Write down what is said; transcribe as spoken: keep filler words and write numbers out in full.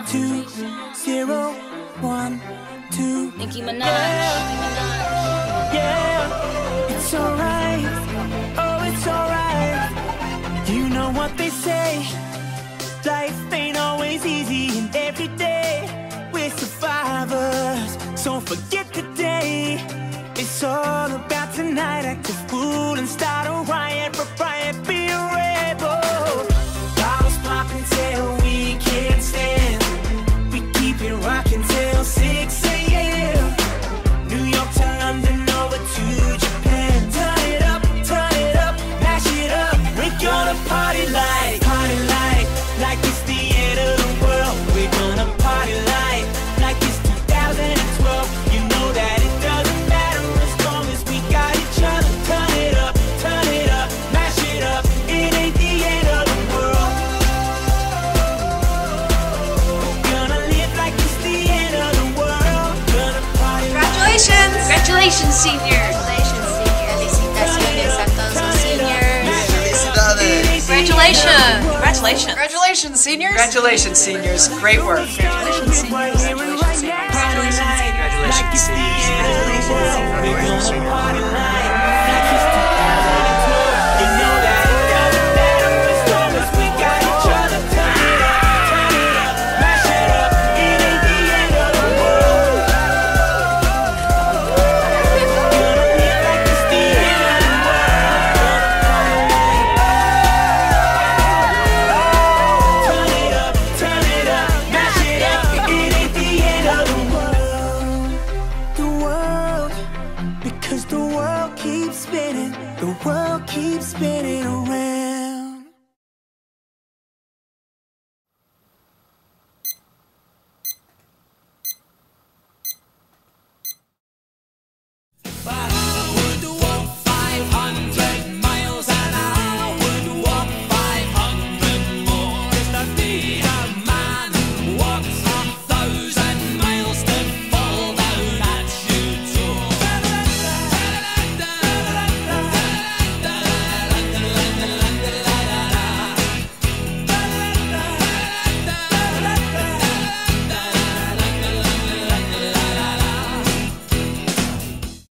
two, zero, one, two. Nicki Minaj. Yeah, yeah. It's alright. Oh, it's alright. You know what they say. Life ain't always easy, and every day we're survivors. So forget the day. It's all about tonight. Act a fool and start a riot. Riot, be a rebel. Bottles popping till we can't stand. We keep it rocking till six a m New York to London, over to Japan. Turn it up, turn it up, mash it up. We're gonna party like, party like, like it's the end of the world. We're gonna party like, like it's two thousand twelve. You know that it doesn't matter as long as we got each other. Turn it up, turn it up, mash it up. It ain't the end of the world. We're gonna live like it's the end of the world. Gonna party. Congratulations! Congratulations, seniors! Congratulations, senior. Felicitaciones a todos los seniors. Felicidades. Congratulations! Congratulations! Congratulations, seniors. Congratulations, seniors. Great work. Congratulations, seniors. Congratulations, seniors. Congratulations, seniors.